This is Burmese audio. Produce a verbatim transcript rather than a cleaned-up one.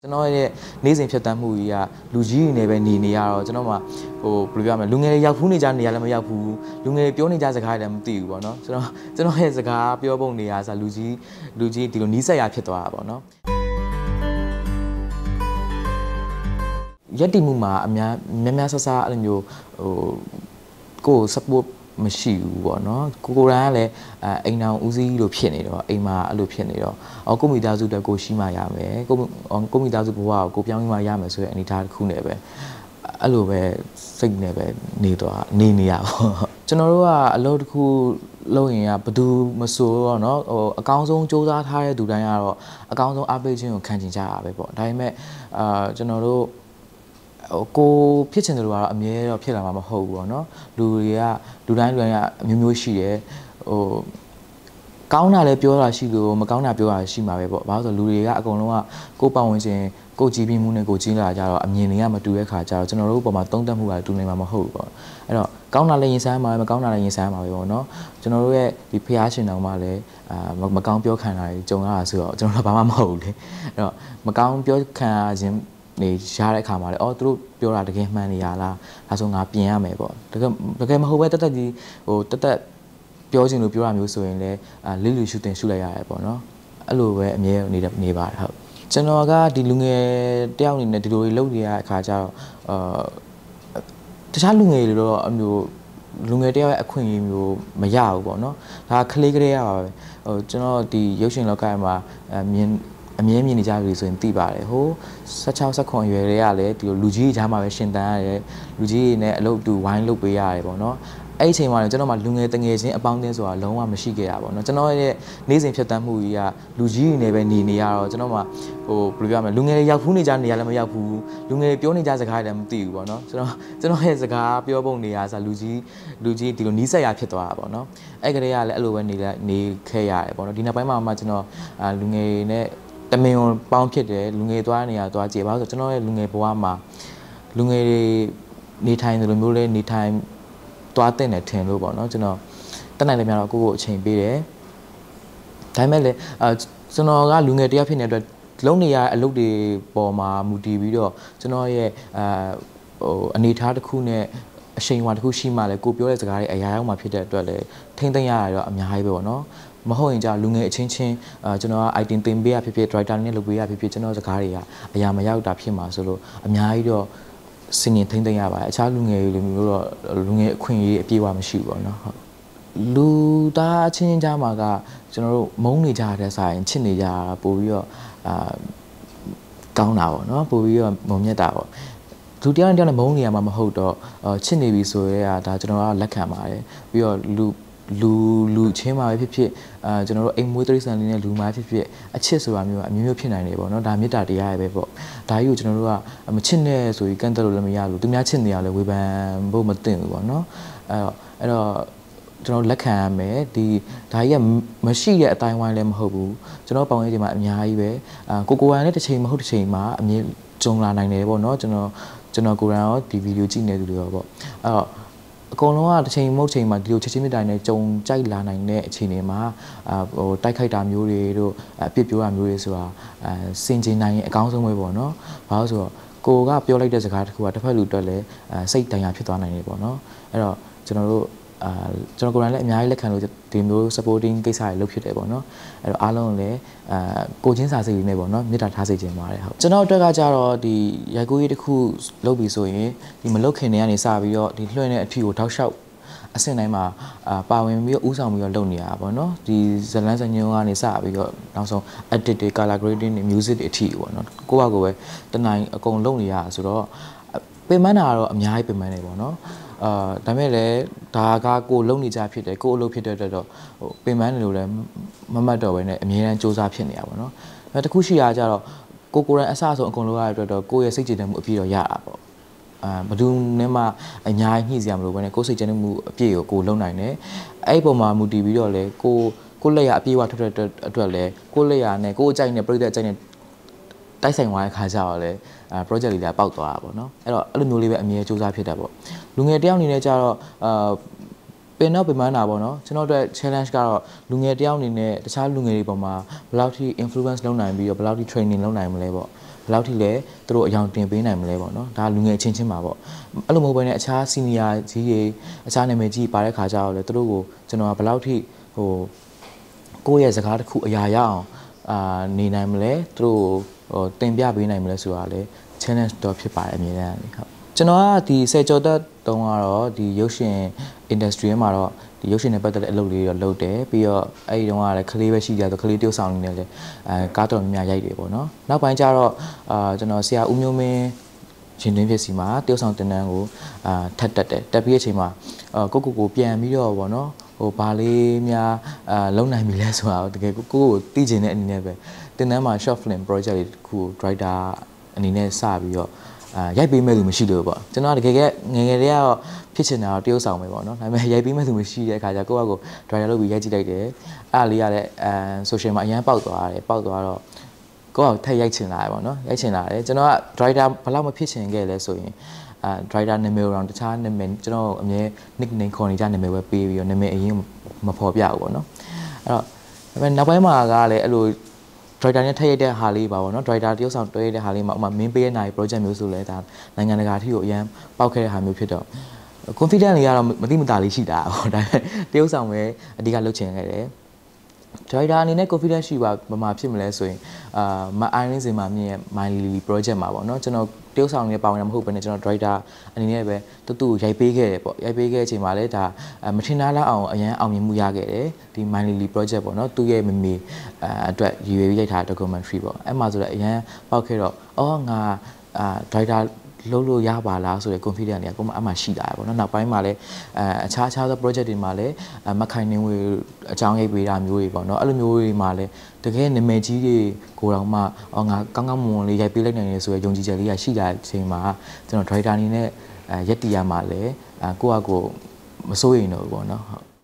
ကျွန်တော်ရဲ့နေ့စဉ်ဖြတ်တန်းမှုကြီးကလူကြီးတွေနဲ့ပဲနေနေရတော့ကျွန်တော်မှဟိုဘယ်လိုပြောရမလဲလူငယ်တွေရောက်ဖူးနေကြနေရလည်းမရောက်ဘူးလူငယ်တွေပြောနေကြစကားတွေလည်းမသိဘူးပေါ့နော်ကျွန်တော်ကျွန်တော်ရဲ့စကားပြောပုံနေရဆိုလူကြီးလူကြီးဒီလိုနီးစက်ရဖြစ်သွားတာပေါ့နော်ရက်တိမှုမှာအများများများဆဆအဲ့လိုမျိုးဟိုကိုယ် support မရှိဘူးပေါ့နော်ကိုကိုရန်ကလည်းအဲအိမ်အောင်ဦးစီးလို့ဖြစ်နေတော့အိမ်မှာအဲ့လိုဖြစ်နေတော့အော်ကိုမိသားစုတက်ကိုရှိမှရမယ်ကိုကိုမိသားစုဘဝကိုကိုပြောင်းပြီးမှရမယ်ဆိုတဲ့အနေအထားတစ်ခုနဲ့ပဲအဲ့လိုပဲစိတ်နဲ့ပဲနေတော့နေနေရပါကျွန်တော်တို့ကအလုပ်တစ်ခုလုပ်ရင်ကဘယ်သူမဆိုတော့เนาะဟိုအကောင်းဆုံးစူးစမ်းထားတဲ့သူတိုင်းကတော့အကောင်းဆုံးအားပေးခြင်းကိုခံချင်ကြတာပဲပေါ့ဒါပေမဲ့အာကျွန်တော်တို့ကိုဖြစ်ချင်တယ်လို့ကတော့အမြဲတော့ဖြစ်လာမှာမဟုတ်ဘူးပေါ့နော်လူတွေကလူတိုင်းလူတိုင်းကအမျိုးမျိုးရှိတယ်ဟိုကောင်းတာလည်းပြောတာရှိလို့မကောင်းတာပြောတာရှိမှာပဲပေါ့ဘာလို့ဆိုလူတွေကအကုန်လုံးကကိုပတ်ဝန်းကျင်ကိုကြည်ပြီးမှုနဲ့ကိုကြီးလာကြတော့အမြင်တွေကမတူတဲ့ခါကျတော့ကျွန်တော်တို့ပုံမှာသုံးသပ်မှုကတူနေမှာမဟုတ်ဘူးပေါ့အဲ့တော့ကောင်းတာလည်းရင်ဆိုင်မှာပဲမကောင်းတာလည်းရင်ဆိုင်မှာပဲပေါ့နော်ကျွန်တော်တို့ရဲ့ဒီဖျားရှင်တော်မှလည်းအာမကောင်းပြောခံတာတွေကြုံရတာဆိုတော့ကျွန်တော်တို့ဘာမှမဟုတ်ဘူးလေအဲ့တော့မကောင်းပြောခံရခြင်းနေရတဲ့အခါမှာလေအော်သူတို့ပြောတာတကယ်မှန်နေရလားဒါဆိုငါပြင်ရမယ်ပေါ့တကယ်တကယ်မဟုတ်ပဲတက်တက်ကြီးဟိုတက်တက်ပြောချင်လို့ပြောတာမျိုးဆိုရင်လည်းအာလိလူရှူတင်ရှူလိုက်ရတယ်ပေါ့နော်အဲ့လိုပဲအမြဲနေနေပါတယ်ဟုတ်ကျွန်တော်ကဒီလူငယ်တယောက်အနေနဲ့ဒီလိုတွေလုပ်နေရတဲ့အခါကျတော့အာတခြားလူငယ်တွေတော့အမျိုးလူငယ်တယောက်ရဲ့အခွင့်အရေးမျိုးမရဘူးပေါ့နော်ဒါကလေးကလေးရပါပဲဟိုကျွန်တော်ဒီရုပ်ရှင်လောကမှာအမြင်အမြဲမြင်နေကြပြီဆိုရင်သိပါတယ်ဟို十六 十九ရွယ်တွေကလည်းဒီလိုလူကြီးကြားမှာပဲရှင်တန်းရတယ်လူကြီးတွေနဲ့အလုပ်တူဝိုင်းလုပ်ပေးရတယ်ပေါ့နော်အဲ့ဒီအချိန်မှာလည်းကျွန်တော်မှလူငယ်တငယ်ချင်းအပေါင်းအသင်းဆိုတာလုံးဝမရှိခဲ့တာပေါ့နော်ကျွန်တော်ရဲ့နေ့စဉ်ဖြတ်တန်းမှုကြီးကလူကြီးတွေနဲ့ပဲနေနေရတော့ကျွန်တော်မှဟိုဘယ်လိုပြောမလဲလူငယ်တွေရောက်ဖူးနေကြနေရလည်းမရောက်ဘူးလူငယ်တွေပြောနေကြစကားတွေလည်းမသိဘူးပေါ့နော်ကျွန်တော်ကျွန်တော်ရဲ့စကားပြောပုံနေရဆိုလူကြီးလူကြီးဒီလိုနီးစက်ရဖြစ်သွားတာပေါ့နော်အဲ့ကလေးကလည်းအဲ့လိုပဲနေနေခဲ့ရတယ်ပေါ့နော်ဒီနောက်ပိုင်းမှာမှကျွန်တော်အာလူငယ်နဲ့တမင်ပေါင်းဖြစ်တယ်လူငယ်သွားနေရသွားကြည့်ပါဆိုကျွန်တော်ရဲ့လူငယ်ဘဝမှာလူငယ်တွေနေထိုင်တယ်လို့မျိုးလဲနေထိုင်သွားတဲ့နဲ့ထင်လို့ပေါ့နော်ကျွန်တော်တက်နိုင်လည်းများတော့ကိုယ့်ကိုအချိန်ပေးတယ်ဒါပေမဲ့လည်းအဲကျွန်တော်ကလူငယ်တယောက်ဖြစ်နေတဲ့အတွက်လုံးနေရတဲ့အလုပ်တွေပေါ်မှာမူတည်ပြီးတော့ကျွန်တော်ရဲ့အဲဟိုအနေထားတစ်ခုနဲ့အချိန်ဝါတစ်ခုရှိမှလည်းကိုပြောတဲ့စကားတွေအရာရောက်မှဖြစ်တဲ့အတွက်လည်းထိမ့်သိမ့်ရတာတော့အများကြီးပဲပေါ့နော်မဟုတ်ရင်じゃလူငယ်အချင်းချင်းအာကျွန်တော်က item တင်ပေးရဖြစ်ဖြစ် writer နဲ့လုပ်ပေးရဖြစ်ဖြစ်ကျွန်တော်စကားတွေကအရာမရောက်တာဖြစ်မှာဆိုလို့အများကြီးတော့စင်ရင်ထိမ့်သိမ့်ရပါတယ်အခြားလူငယ်တွေမျိုးတော့လူငယ်အခွင့်အရေးအပြည့်အဝမရှိဘူးပေါ့နော်ဟုတ်လူသားအချင်းချင်းကြားမှာကကျွန်တော်တို့မုန်းနေကြတဲ့ဆိုင်ချစ်နေကြတာပို့ပြီးတော့အာကောင်းတာပေါ့နော်ပို့ပြီးတော့မုံမြတ်တာပေါ့လူတရားနဲ့တရားနဲ့မုန်းနေရမှာမဟုတ်တော့ချစ်နေပြီဆိုရဲဒါကျွန်တော်ကလက်ခံပါတယ်ပြီးတော့လူလူလူချင်းမှာပဲဖြစ်ဖြစ်အာကျွန်တော်တို့အိမ်မွေးတိရစ္ဆာန်လေးနဲ့လူမှာဖြစ်ဖြစ်အချစ်ဆိုတာမျိုးအမျိုးမျိုးဖြစ်နိုင်တယ်ပေါ့နော်ဒါမေတ္တာတရားရဲ့ပဲပေါ့ဒါကြီးကိုကျွန်တော်တို့ကမချစ်နဲ့ဆိုပြီးကန့်သက်လို့လည်းမရဘူးသူများချစ်နေရလဲဝေဖန်ဖို့မသင့်ဘူးပေါ့နော်အဲ့တော့အဲ့တော့ကျွန်တော်လက်ခံရမယ်ဒီဒါကြီးကမရှိတဲ့အတိုင်းဝိုင်းလည်းမဟုတ်ဘူးကျွန်တော်ပေါင်းရေးချိန်မှာအများကြီးပဲအာကိုကိုရန်နဲ့တစ်ချိန်မဟုတ်တစ်ချိန်မှာအမြင်ကြုံလာနိုင်တယ်ပေါ့နော်ကျွန်တော်ကျွန်တော်ကိုရန်ရောဒီဗီဒီယိုကြည့်နေသူတွေရောပေါ့အဲ့တော့အကုန်လုံးကတစ်ချိန်မဟုတ်ချိန်မှာဒီလိုချက်ချင်းမြတ်တိုင်းနဲ့ကြုံကြိုက်လာနိုင်တဲ့အခြေအနေမှာအာဟိုတိုက်ခိုက်တာမျိုးတွေတို့အပြစ်ပြောတာမျိုးတွေဆိုတာအဲစင်ကျင်နိုင်ရင်အကောင်းဆုံးပဲပေါ့နော်။ဘာလို့ဆိုတော့ကိုကပြောလိုက်တဲ့စကားတစ်ခုကတစ်ဖက်လူအတွက်လည်းအဲစိတ်တန်ရာဖြစ်သွားနိုင်တယ်ပေါ့နော်။အဲ့တော့ကျွန်တော်တို့အာကျွန်တော်ကိုယ်တိုင်လည်းအများကြီးလက်ခံလို့ဒီမျိုး supporting ကိစ္စတွေလုပ်ဖြစ်တယ်ပေါ့နော်အဲ့တော့အားလုံးလည်းအာကိုချင်းစာစိတ်လေးနဲ့ပေါ့နော်မေတ္တာထားစေချင်ပါတယ်ဟုတ်ကျွန်တော်အတွက်ကကြတော့ဒီရိုက်ကူးရေးတစ်ခုလုပ်ပြီးဆိုရင်ဒီမလုပ်ခင်တည်းကနေစပြီးတော့ဒီလွှင့်တဲ့အထီကိုထောက်လျှောက်အဆင့်တိုင်းမှာအာပါဝင်ပြီးတော့ဥဆောင်ပြီးတော့လုပ်နေရတာပေါ့နော်ဒီဇလန်းစညုံကနေစပြီးတော့နောက်ဆုံး edit တွေ color grading တွေ music တွေအထီပေါ့နော်ကိုယ့်ဘာကိုပဲတနိုင်အကုန်လုပ်နေရတာဆိုတော့ပင်ပန်းတာကတော့အများကြီးပင်ပန်းနေပေါ့နော်အာဒါမဲ့လည်းဒါကကိုလုံနေကြဖြစ်တယ်ကိုအလုပ်ဖြစ်တဲ့အတွက်တော့ဟိုပင်ပန်းနေလို့လည်းမမှတ်တော့ဘဲနဲ့အမြဲတမ်းစူးစမ်းဖြစ်နေရပါတော့။အဲတခုရှိရကြတော့ကိုကိုရန်အစဆုံးအကုန်လုံးရတဲ့အတွက်တော့ကိုရဲ့စိတ်ကြည်တဲ့မှုအပြည့်တော့ရတာပေါ့။အာဘယ်သူနဲ့မှအညာညှိစရာမလိုဘဲနဲ့ကိုစိတ်ကြည်တဲ့မှုအပြည့်ကိုကိုလုံနိုင်တယ်။အဲ့ဒီပုံမှာမူတည်ပြီးတော့လေကိုကိုလက်ရအပြည့်ဝထွက်တဲ့အတွက်လည်းကိုလက်ရနဲ့ကိုအကြိုက်နဲ့ပြိတ္တအကြိုက်နဲ့တိုက်ဆိုင်သွားတဲ့ခါကျတော့လေအဲ project လေးလည်းပေါက်သွားတာပေါ့နော်အဲ့တော့အဲ့လိုမျိုးလေးပဲအမြဲစူးစမ်းဖြစ်တယ်ပေါ့လူငယ်တယောက်အနေနဲ့ကျတော့အာပင်တော့ပင်ပန်းတာပေါ့နော်ကျွန်တော်တို့ challenge ကတော့လူငယ်တယောက်အနေနဲ့တခြားလူငယ်တွေပေါ်မှာဘယ်လောက်ထိ influence လုပ်နိုင်ပြီးတော့ဘယ်လောက်ထိ training လုပ်နိုင်မလဲပေါ့ဘယ်လောက်ထိလဲသူတို့အယောင်တင်ပေးနိုင်မလဲပေါ့နော်ဒါလူငယ်ချင်းချင်းပါပေါ့အဲ့လိုမဟုတ်ဘဲနဲ့အခြား senior ကြီးတွေအခြားနာမည်ကြီးပါတဲ့ခါကျတော့လေသူတို့ကိုကျွန်တော်ကဘယ်လောက်ထိဟိုကိုယ့်ရဲ့စကားတစ်ခုအရာရအောင်အာနေနိုင်မလဲသူတို့ဟိုတင်ပြပေးနိုင်မလဲဆိုတာလေ challenge တော့ဖြစ်ပါတယ်အမြဲတမ်းလေဟုတ်ကျွန်တော်ကဒီဆယ်ကျော်သက်တုန်းကတော့ဒီရုပ်ရှင် industry မှာတော့ဒီရုပ်ရှင်နဲ့ပတ်သက်တဲ့အလုပ်လေးတော့လုပ်တယ်ပြီးတော့အဲ့ဒီတုန်းကလည်းကလေးပဲရှိကြတော့ကလေးတယောက်ဆောင်နေတယ်လေအဲကားတော်များများရိုက်တယ်ပေါ့နော်နောက်ပိုင်းကျတော့အာကျွန်တော်ဆရာဦးမျိုးမင်းရှင်တွင်းဖြစ်စီမှာတယောက်ဆောင်တင်တန်းကိုအာထပ်တက်တယ်တက်ပြီးတဲ့အချိန်မှာကိုကိုကိုပြန်ပြီးတော့ပေါ့နော်ဟိုဘာလေးများအာလုံနိုင်ပြီလဲဆိုတာတကယ်ကိုကိုကိုသိကျင်တဲ့အနေနဲ့ပဲတင်တန်းမှာ short film project လေးတစ်ခု writer အနေနဲ့စပြီးတော့အာရိုက်ပေးမဲ့သူမရှိလို့ပေါ့ကျွန်တော်တကယ်ကငယ်ငယ်လေးကတော့ဖြစ်ချင်တာတော့တရုပ်ဆောင်ပဲပေါ့နော်ဒါပေမဲ့ရိုက်ပေးမဲ့သူမရှိတဲ့အခါကျကိုယ့်အကို driver လုပ်ပြီးရိုက်ကြည့်လိုက်တယ်အဲ့လေးရတဲ့အဲ social မှာအရန်ပေါက်သွားတယ်ပေါက်သွားတော့ကိုယ့်အကိုထက်ရိုက်ချင်လာတယ်ပေါ့နော်ရိုက်ချင်လာတယ်ကျွန်တော်က driver ဘယ်လောက်မဖြစ်ချင်ခဲ့လဲဆိုရင်အာ driver နာမည်တော့တခြားနာမည်ကျွန်တော်အမြဲ nickname ခေါ်နေကြနာမည်ပဲပေးပြီးတော့နာမည်အရင်မဖော်ပြဘူးပေါ့နော်အဲ့တော့ဒါပေမဲ့နောက်ပိုင်းမှာကလည်းအဲ့လိုdriver နဲ့ထည့်ရတဲ့ဟာလေးပါပေါ့နော် driver တရုပ်ဆောင်တွဲရတဲ့ဟာလေးမှာဥမာမင်းပေးရနိုင် project မျိုးဆိုလဲဒါနိုင်ငံတကာအထိကိုအရန်ပေါက်ခဲ့တဲ့ဟာမျိုးဖြစ်တော့ confidence လေးကတော့မတိမတာလေးရှိတာပေါ့ဒါပေမဲ့တရုပ်ဆောင်ပဲအဓိကလုပ်ချင်ခဲ့တယ် driver အနေနဲ့ confidence ရှိပါဘာမှဖြစ်မလဲဆိုရင်အာမအိုင်းရင်းစင်မှာမြင်ရဲ့ my lily project မှာပေါ့နော်ကျွန်တော်တရုပ်ဆောင်နေပါဝင်တာမဟုတ်ဘဲနဲ့ကျွန်တော် driver အနေနဲ့ပဲတူတူရိုက်ပေးခဲ့တယ်ပေါ့ရိုက်ပေးခဲ့တဲ့အချိန်မှာလည်းဒါမထင်သားလောက်အောင်အရန်အောင်မြင်မှုရခဲ့တယ်ဒီ my lily project ပေါ့နော်သူ့ရဲ့မမေအဲအတွက်ရည်ရွယ်ရိုက်ထား documentary ပေါ့အဲ့မှာဆိုတော့အရန်ပေါက်ခဲ့တော့အော်ငါအာ driver လုံးလို့ရပါလားဆိုတဲ့ confidence တွေကကိုမအမှရှိတာပေါ့နော်နောက်ပိုင်းမှာလည်းအဲအခြားအခြားသော project တွေမှာလည်းမခိုင်နေဝေအကြောင်းရိပ်ပေးတာမျိုးတွေပေါ့နော်အဲ့လိုမျိုးတွေမှာလည်းတကယ်နာမည်ကြီးတွေကိုတော့မှအော်ငါကောင်းကောင်းမွန်မွန်လေးရိုက်ပေးလိုက်နိုင်တယ်ဆိုရယ်ယုံကြည်ချက်လေးရရှိတဲ့အချိန်မှာကျွန်တော် driver အနေနဲ့ရက်တီရမှာလည်းကိုယ့်အကိုမစိုးရိမ်တော့ဘူးပေါ့နော်ဟုတ်